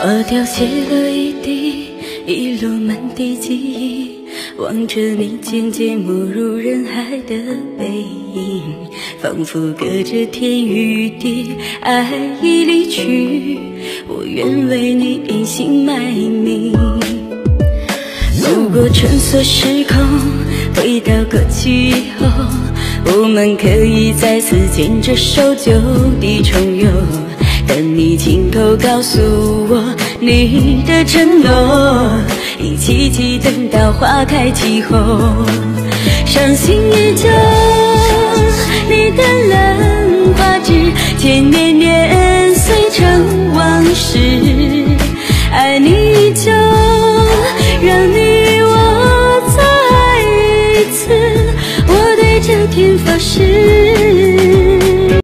花凋谢了一地，遗落满地记忆，望着你渐渐没入人海的背影，仿佛隔着天与地，爱已离去，我愿为你隐姓埋名。如果穿梭时空，回到过去以后，我们可以再次牵着手就地重游，等你亲口告诉我你的承诺，一起起等到花开季后。伤心依旧，你的冷花枝千年年岁成往事，爱你依旧，让你我再一次，我对这天发誓。